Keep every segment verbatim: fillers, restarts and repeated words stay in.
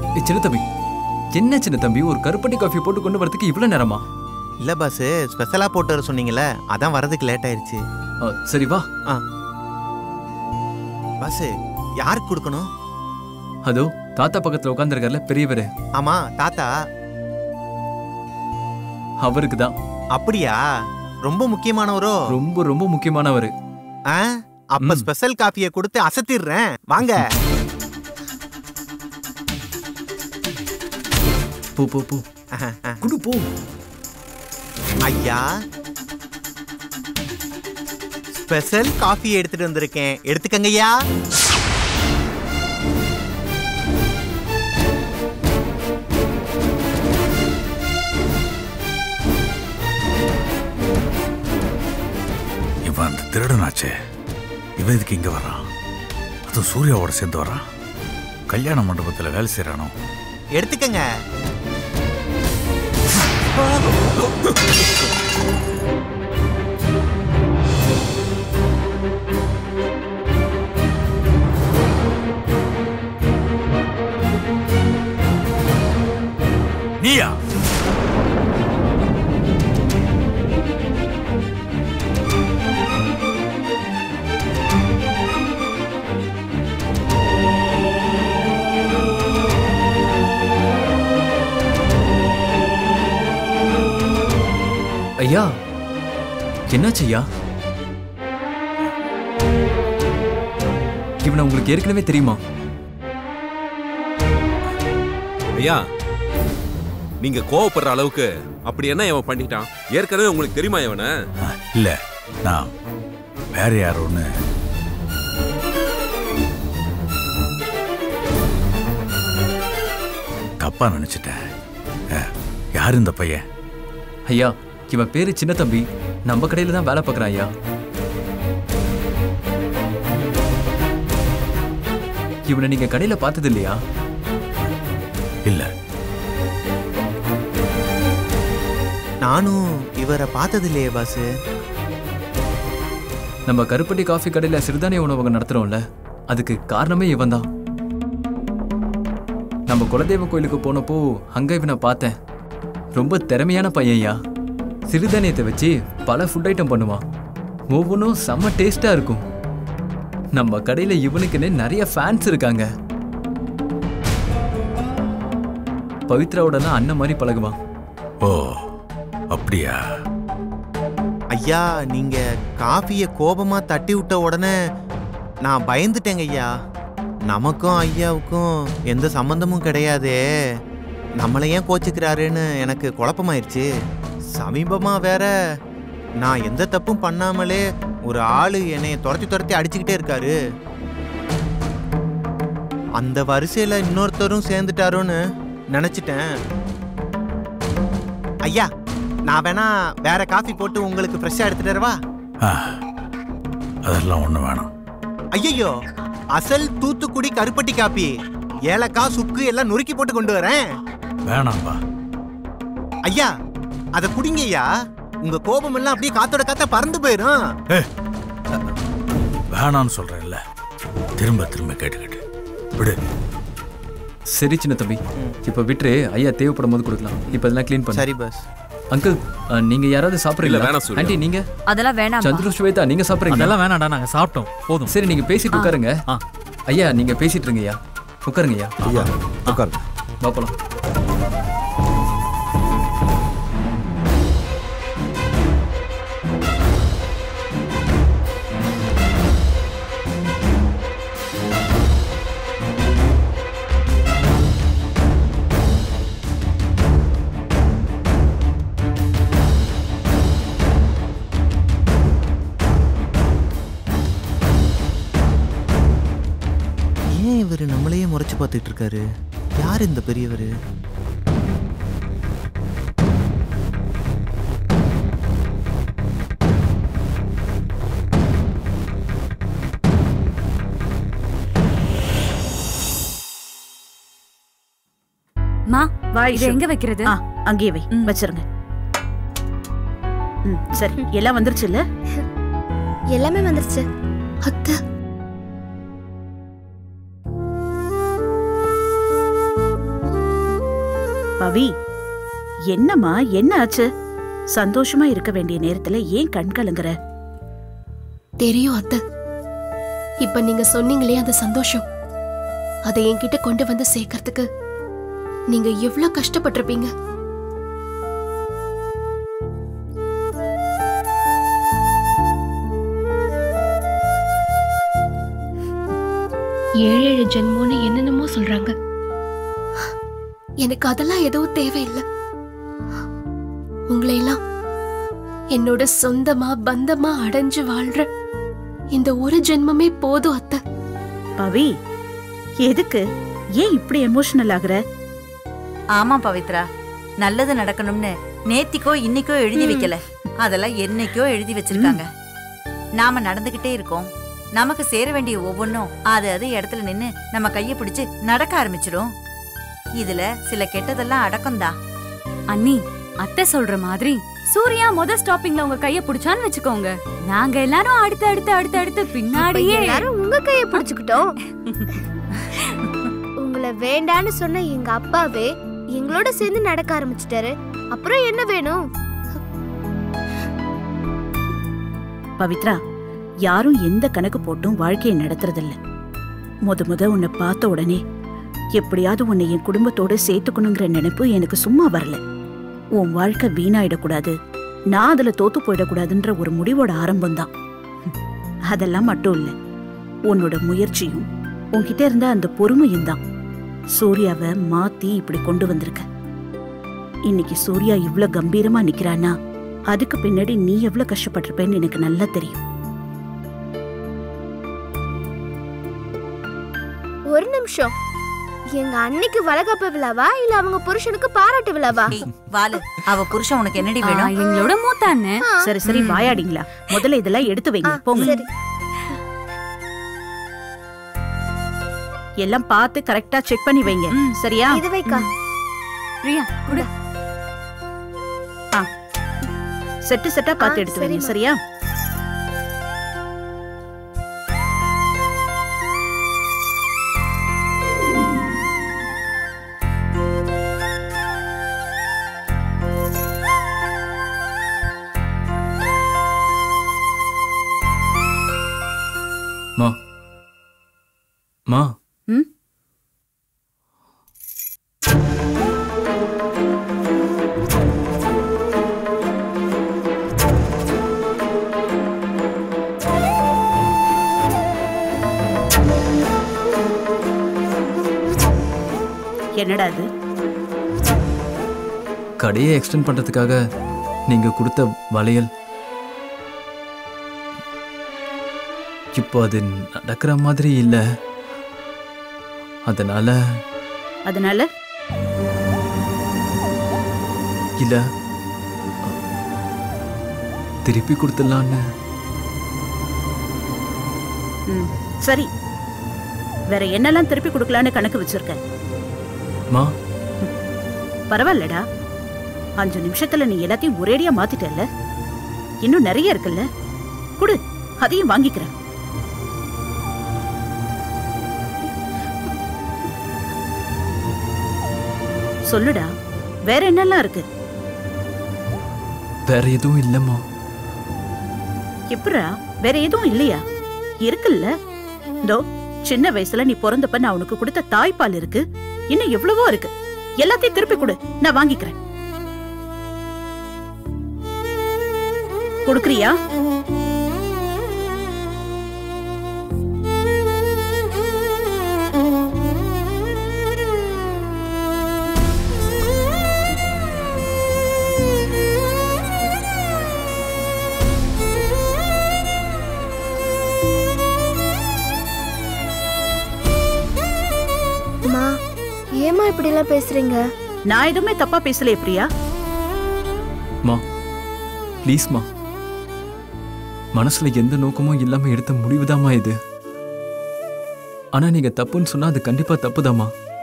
சின்ன தம்பி, என்ன சின்ன தம்பி ஒரு கருப்பட்டி காஃபி போட்டு கொண்டு வரதுக்கு இவ்வளவு நேரமா? இல்ல பாஸ், ஸ்பெஷலா போட்டு வர சொன்னீங்கல்ல, அதான் வரதுக்கு லேட் ஆயிருச்சு. சரி வா. பாஸ், யாருக்கு கொடுக்கணும்? அதோ தாத்தா பக்கத்துல உட்கார்ந்திருக்கார்ல பெரியவரு. ஆமா தாத்தா. அவருக்கு தான். அப்படியா? ரொம்ப முக்கியமானவரோ? ரொம்ப ரொம்ப முக்கியமானவரு. அப்ப ஸ்பெஷல் காஃபியை கொடுத்து அசத்திடுறேன், வாங்க. போ போ போ குடு போ. ஐயா, ஸ்பெஷல் காஃபி எடுத்துட்டு வந்திருக்கேன், எடுத்துக்கங்க ஐயா. இவன் அந்த திருடனாச்சே, இவன் இதுக்கு இங்க வரான்? அது சூர்யாவோட சேர்ந்து வரான். கல்யாண மண்டபத்தில் வேலை செய்யறானோ? எடுத்துக்கங்க. நீயா? ஐயா, என்னாச்சு ஐயா? இவனை உங்களுக்கு ஏற்கனவே தெரியுமா? ஐயா, நீங்க கோவப்படுற அளவுக்கு அப்படி என்ன இவன் பண்ணிட்டான்? ஏற்கனவே உங்களுக்கு தெரியுமா இவனை? இல்ல, நான் வேற யாரோன்னு. தப்பா நினைச்சிட்டேன். யார் இந்த பையன்? ஐயா, இவன் பேரு சின்ன தம்பி, நம்ம கடையில தான் வேலை பார்க்கறான் ஐயா. இவனை நீங்க கடையில பார்த்தது இல்லையா? இல்ல, நானும் இவரை பார்த்தது இல்லையே பாஸ். நம்ம கருப்பட்டி காஃபி கடையில சிறுதானிய உணவகம் நடத்துறோம்ல, அதுக்கு காரணமே இவன் தான். நம்ம குலதெய்வ கோயிலுக்கு போனப்போ அங்க இவனை பார்த்தேன். ரொம்ப திறமையான பையன்யா. சிறுதானியத்தை வச்சு பல ஃபுட் ஐட்டம் பண்ணுவான். ஒவ்வொன்றும் செம்ம டேஸ்டா இருக்கும். நம்ம கடையில இவனுக்குன்னு நிறைய ஃபேன்ஸ் இருக்காங்க. பவித்ராவோட அண்ணன் மாதிரி பழகுவான். ஓ அப்படியா? ஐயா, நீங்க காஃபியை கோபமா தட்டி விட்ட உடனே நான் பயந்துட்டேங்க ஐயா. நமக்கும் ஐயாவுக்கும் எந்த சம்பந்தமும் கிடையாதே, நம்மளை ஏன் கோச்சுக்கிறாருன்னு எனக்கு குழப்பமாயிருச்சு. சமீபமா வேற நான் எந்த தப்பும் பண்ணாமலே ஒரு ஆளு என்னைய துரத்தி துரத்தி அடிச்சுக்கிட்டே இருக்காரு. அந்த வரிசையில இன்னொருத்தரும் சேர்ந்துட்டாரோன்னு நினைச்சிட்டேன். ஐயா, நான் வேணா வேற காஃபி போட்டு உங்களுக்கு ஃப்ரெஷ்ஷா எடுத்துட்டு வரவா? அதெல்லாம் ஒண்ணு வேணாம். ஐயோ, அசல் தூத்துக்குடி கருப்பட்டி காப்பி, ஏலக்காய் சுக்கு எல்லாம் நுறுக்கி போட்டு கொண்டு வரேன். வேணாம்பா. ஐயா, அத குடிங்க ஐயா. உங்க கோபம் எல்லாம் அப்படியே காத்தோட காத்தா பறந்து போயிடும். வேணான்னு சொல்றேன்ல, திரும்ப திரும்ப கேட்டுக்கிட்டு விடு. சரி சின்ன தம்பி, இப்ப விட்டுரு. ஐயா தேவைப்படும் போது கொடுக்கலாம். இப்ப இதெல்லாம் க்ளீன் பண்ணு. சரி பாஸ். அங்கிள், நீங்க யாராவது சாப்பிடுறீங்களா? ஆண்டி நீங்க? அதெல்லாம் வேணாம். சந்திர ஸ்வேதா நீங்க சாப்பிடுறீங்களா? அதெல்லாம் வேணாம்டா, நாங்க சாப்பிட்டோம் போதும். சரி, நீங்க பேசிட்டு உட்காருங்க. ஐயா நீங்க பேசிட்டு இருங்க. ஐயா உட்காருங்க. ஐயா ஐயா உட்காருங்க. வா போலாம். இவரு நம்மளையே முறைச்சு பார்த்துட்டு இருக்காரு. யார் இந்த பெரியவர்? மா, இதை எங்க வைக்கிறது? அங்கேயே வை, வச்சிருங்க. சரி, எல்லாம் வந்துருச்சு இல்ல? எல்லாமே வந்துருச்சு அத்தை. பவி, என்னம்மா, என்ன ஆச்சு? சந்தோஷமா இருக்க வேண்டிய நேரத்துல ஏன் கண் கலங்குற? தெரியும் அத்தை. இப்ப நீங்க சொன்னீங்களே அந்த சந்தோஷம், அதை என்கிட்ட கொண்டு வந்து சேர்க்கறதுக்கு நீங்க எவ்வளவு கஷ்டப்பட்டிருப்பீங்க. ஏழு ஏழு ஜென்மோன்னு என்னென்னமோ சொல்றாங்க. எனக்கு அதெல்லாம் எதுவும் தேவையில்லை. உங்களையெல்லாம் என்னோட சொந்தமா பந்தமா அடைஞ்சு வாழ்ற இந்த ஒரு ஜென்மமே போதும் அத்தை. பவி, எதுக்கு ஏன் இப்படி எமோஷனல் ஆகுற? ஆமா பவித்ரா, நல்லது நடக்கணும்னு நேத்திக்கோ இன்னைக்கோ எழுதி வைக்கல, அதெல்லாம் என்னைக்கோ எழுதி வச்சிருக்காங்க. நாம நடந்துகிட்டே இருக்கோம், நமக்கு சேர வேண்டிய ஒவ்வொன்னும் அது அது இடத்துல நின்னு நம்ம கைய பிடிச்சு நடக்க ஆரம்பிச்சிடும். இதுல சில கெட்டதெல்லாம் அடக்கம்தான். அண்ணி, அத்தை சொல்ற மாதிரி சூர்யா முத ஸ்டாப்பிங்ல உங்க கைய பிடிச்சான்னு வச்சுக்கோங்க, நாங்க எல்லாரும் அடுத்து அடுத்து அடுத்து அடுத்து பின்னாடியே எல்லாரும் உங்க கைய பிடிச்சுக்கிட்டோம். உங்களை வேண்டான்னு சொன்ன எங்க அப்பாவே எங்களோட சேர்ந்து நடக்க ஆரம்பிச்சிட்டாரு. அப்புறம் என்ன வேணும்? பவித்ரா, யாரும் எந்த கணக்கு போட்டும் வாழ்க்கையை நடத்துறதில்ல. முத முத உன்னை பார்த்த உடனே எப்படியாவது உன்னை என் குடும்பத்தோட சேர்த்துக்கணுங்கிற நினைப்பு எனக்கு சும்மா வரல. உன் வாழ்க்கை வீணாயிடக்கூடாது, நான் அதுல தோத்து போயிடக்கூடாதுன்ற ஒரு முடிவோட ஆரம்பம்தான். அதெல்லாம் மட்டும் இல்ல, உன்னோட முயற்சியும் உன்கிட்ட இருந்த அந்த பொறுமையும் தான் சூர்யாவை மாத்தி இப்படி கொண்டு வந்திருக்க. இன்னைக்கு சூர்யா இவ்ளோ கம்பீரமா நிக்கிறானா, அதுக்கு பின்னாடி நீ எவ்வளவு கஷ்டப்பட்டிருப்பேன்னு எனக்கு நல்லா தெரியும். ஒரு நிமிஷம், எங்க அன்னைக்கு வளகாப்பு விழாவா இல்ல அவங்க புருஷனுக்கு பாராட்டு விழாவா? வாலு, அவ புருஷன் உனக்கு என்னடி வேணும்? எங்களோட மூத்த அண்ணன். சரி சரி, வாயாடிங்களா, முதல்ல இதெல்லாம் எடுத்து வைங்க, போங்க. சரி, எல்லாம் பார்த்து கரெக்டா செக் பண்ணி வைங்க, சரியா? இது வைக்கா. பிரியா குடு. ஆ, செட்டு செட்டா பார்த்து எடுத்து வைங்க, சரியா? மா மா ம், என்னடா இது? கடையை எக்ஸ்டெண்ட் பண்றதுக்காக நீங்க கொடுத்த வளையல் இப்போ அது நடக்கிற மாதிரி இல்ல, அதனால அதனால இல்ல திருப்பி கொடுத்துடலான்னு. ம், சரி, வேற என்னெல்லாம் திருப்பி கொடுக்கலான்னு கணக்கு வச்சிருக்க? மா பரவாயில்லடா, அஞ்சு நிமிஷத்துல நீ எல்லாத்தையும் ஒரேடியா மாத்திட்டல்ல, இன்னும் நிறைய இருக்குல்ல, குடு, அதையும் வாங்கிக்கிறேன். சொல்லுடா, வேற என்னெல்லாம் இருக்கு? வேற எதுவும் இல்லம்மா. எப்படா வேற எதுவும் இல்லையா? இருக்குல்ல, இதோ சின்ன வயசுல நீ பிறந்தப்ப நான் உனக்கு கொடுத்த தாய்ப்பால் இருக்கு, இன்னும் எவ்வளவோ இருக்கு, எல்லாத்தையும் திருப்பி கொடு, நான் வாங்கிக்கிறேன். கொடுக்கறியா? ஏமா இப்படி எல்லாம் பேசுறீங்க? நான் எதுவுமே தப்பா பேசலையே பிரியா. மா ப்ளீஸ் மா, மனசுல எந்த நோக்கமும் இல்லாம எடுத்த முடிவுதாம்மா இது. ஆனா நீங்க தப்புன்னு சொன்னா அது கண்டிப்பா தப்புதாம்மா.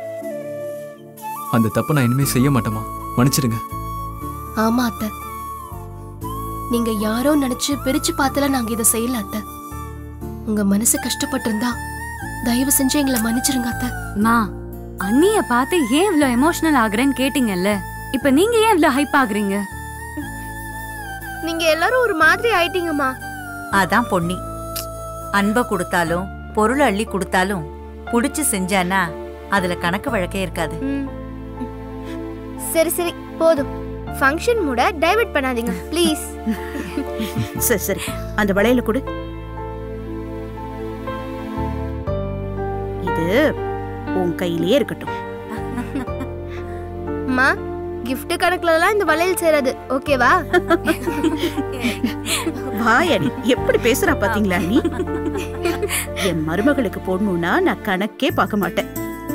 அந்த தப்பை நான் இனிமே செய்ய மாட்டேமா, மன்னிச்சிடுங்க. ஆமா அத்தை, நீங்க யாரோ நினைச்சு பிரிச்சு பார்த்தல நாங்க இதை செய்யல அத்தை. உங்க மனசு கஷ்டப்பட்டிருந்தா தயவு செஞ்சு எங்களை மன்னிச்சிருங்க அத்தை. மா அண்ணிய பார்த்து ஏன் இவ்ளோ எமோஷனல் ஆகுறேன்னு கேட்டீங்கல்ல, இப்ப நீங்க ஏன் இவ்ளோ ஹைப் ஆகுறீங்க? நீங்க எல்லாரும் ஒரு மாதிரி ஆயிட்டீங்கம்மா. அதான் பொன்னி, அன்பை கொடுத்தாலும் பொருள் அள்ளி கொடுத்தாலும் புடிச்சு செஞ்சானா அதுல கணக்கு வழக்கே இருக்காது. சரி சரி போதும், ஃபங்க்ஷன் மூட டைவர்ட் பண்ணாதீங்க ப்ளீஸ். சரி சரி, அந்த வளையல கொடு. இது உன் கையிலேயே இருக்கட்டும். அம்மா, gift கணக்குல எல்லாம் இந்த வளையல் சேராது, ஓகேவா? வாயடி, எப்படி பேசுறா பாத்தீங்களா நீ? என் மருமகளுக்கு போடணும்னா நான் கணக்கே பார்க்க மாட்டேன்.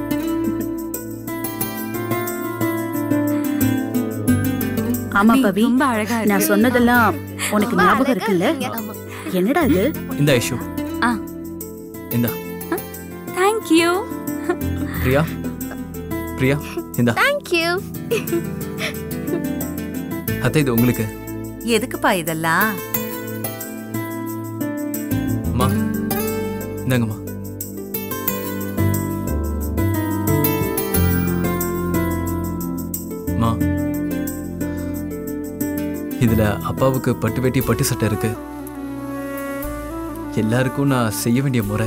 ஆமா பவி, ரொம்ப அழகா இருக்கு. நான் சொன்னதெல்லாம் உனக்கு ஞாபகம் இருக்குல்ல? என்னடா இது? இந்த ஐஷு. ஆ இந்த. Thank you. பிரியா, பிரியா இந்த. Thank you. அத்தை, இது உங்களுக்கு. எதுக்குப்பா இதெல்லாம்? அம்மா இந்தாங்கம்மா. அம்மா, இதுல அப்பாவுக்கு பட்டு வேட்டி பட்டு சட்டை இருக்கு. எல்லாருக்கும் நான் செய்ய வேண்டிய முறை.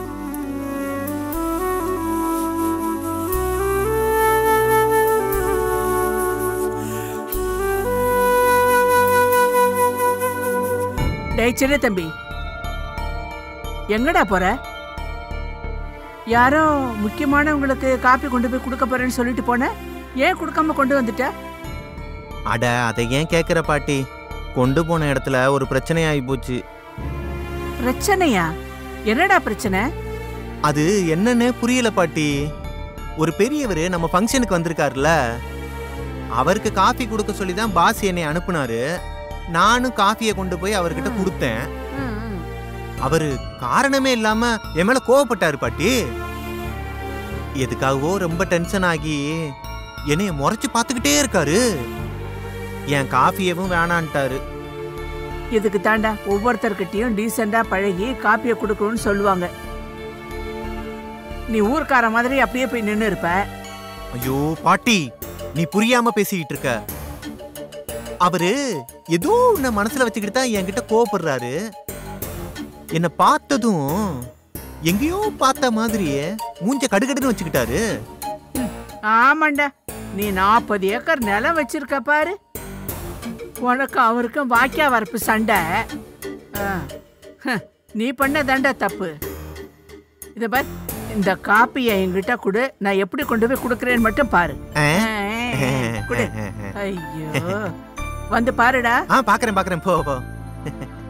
டேய் சின்ன தம்பி, எங்கடா போற? யாரோ முக்கியமானவங்களுக்கு காப்பி கொண்டு போய் கொடுக்க போறேன்னு சொல்லிட்டு போன, ஏன் கொடுக்காம கொண்டு வந்துட்ட? அட, அதை ஏன் கேட்குற பாட்டி? கொண்டு போன இடத்துல ஒரு பிரச்சனை ஆகி போச்சு. பிரச்சனையா? என்னடா பிரச்சனை? அது என்னன்னு புரியல பாட்டி. ஒரு பெரியவர் நம்ம ஃபங்க்ஷனுக்கு வந்திருக்காருல, அவருக்கு காஃபி கொடுக்க சொல்லி தான் பாஸ் என்னை அனுப்புனாரு. நானும் காஃபியை கொண்டு போய் அவர்கிட்ட கொடுத்தேன். அவரு காரணமே இல்லாம என் மேல கோவப்பட்டாரு பாட்டி. எதுக்காகவோ ரொம்ப டென்ஷன் ஆகி என்னைய முறைச்சு பார்த்துக்கிட்டே இருக்காரு. என் காஃபியவும் வேணான்ட்டாரு. இதுக்கு தாண்டா ஒவ்வொருத்தர்கிட்டயும் டீசெண்டா பழகி காப்பியை கொடுக்கணும்னு சொல்லுவாங்க. நீ ஊர்க்கார மாதிரி அப்படியே போய் நின்று இருப்ப. ஐயோ பாட்டி, நீ புரியாம பேசிக்கிட்டு இருக்க. அவரு ஏதோ உன்னை மனசுல வச்சுக்கிட்டு தான் என்கிட்ட கோவப்படுறாரு. என்ன பார்த்ததும் எங்கேயோ பார்த்த மாதிரியே மூஞ்ச கடுகடுன்னு வச்சுக்கிட்டாரு. ஆமாண்டா, நீ நாற்பது ஏக்கர் நிலம் வச்சிருக்க பாரு. உனக்கு அவருக்கும் வாக்கியா வரப்பு சண்டை. நீ பண்ண தண்டை தப்பு. இத பார், இந்த காப்பியை என்கிட்ட கொடு, நான் எப்படி கொண்டு போய் கொடுக்கறேன்னு மட்டும் பாரு. ஐயோ, வந்து பாருடா. பாக்குறேன் பாக்குறேன் போ போ.